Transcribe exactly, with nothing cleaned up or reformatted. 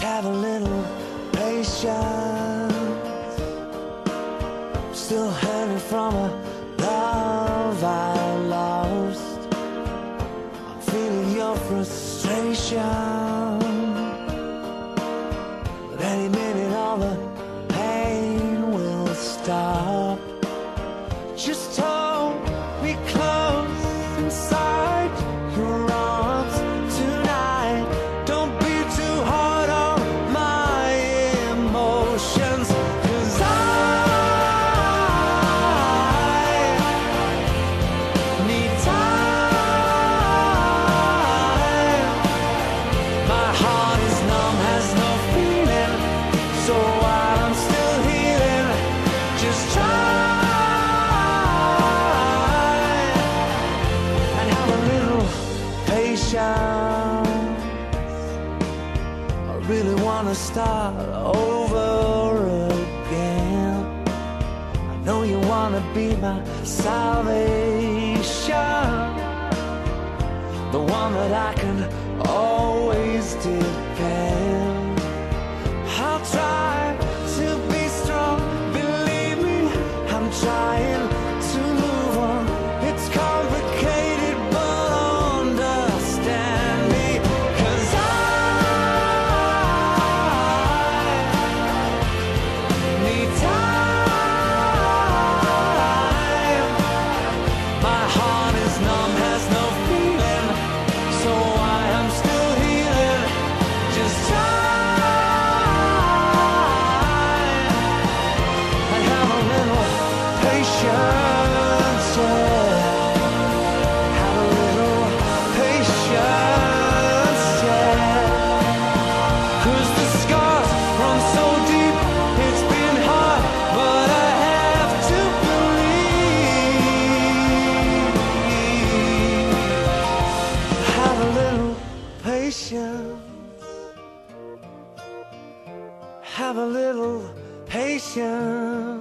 have a little patience. I'm still hanging from a love I lost. I'm feeling your frustration, but any minute all the pain will stop. Just hold me close inside your arms tonight. Don't be too hard on my emotions, 'cause I need time. My heart is numb, has no feeling, so while I'm still healing, just try and have a little patience. I really wanna start over again. I know you wanna be my salvation, the one that I can always depend. I'll try to be strong, believe me, I'm trying to move on. It's complicated, but understand me, 'cause I need time. My heart is numb, has no feeling, so I am still healing. Just try and have a little patience, yeah. Have a little patience, yeah. 'Cause the scars run so deep, it's been hard, but I have to believe. Have a little patience. Have a little patience.